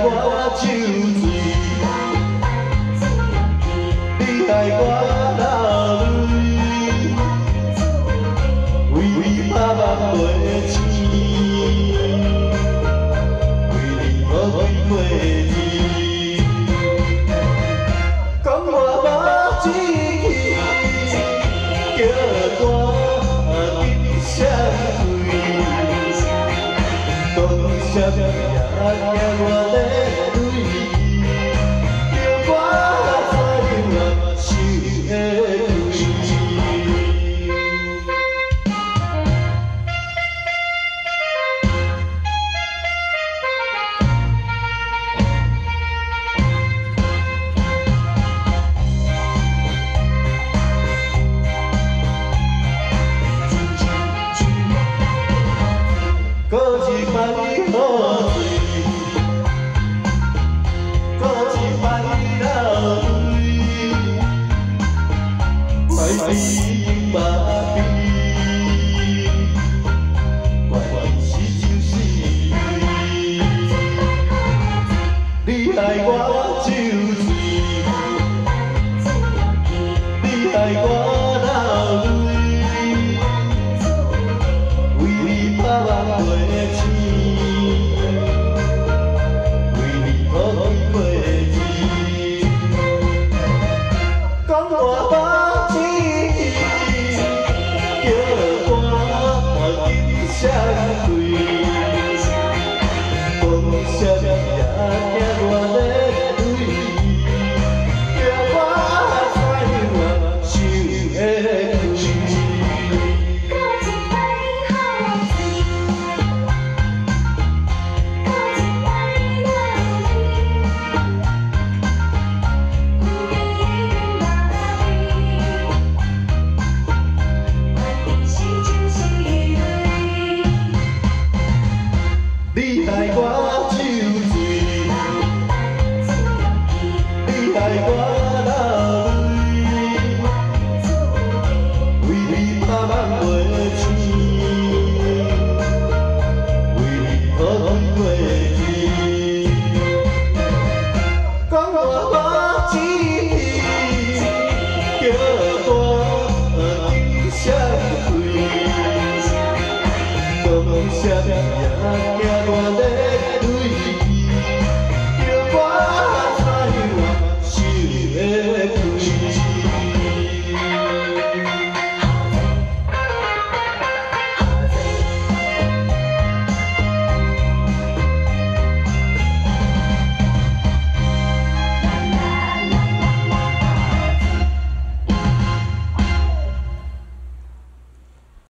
我酒醉，你害我流泪，为百万袂醒，为你无归过日，讲我无志气，叫我紧闪开，讲啥也惊我咧。 搁一摆好醉，搁一摆流泪，歹比马比，原是就是你。你害我酒醉，你害我流泪，为百万袂。 讲我无志气，叫我紧闪开，讲啥也惊我咧对，叫我怎样想会开？你害我酒醉，你害我流泪，为百万袂醒，为你无归过日。讲我无志气，叫我紧闪开，讲啥也惊。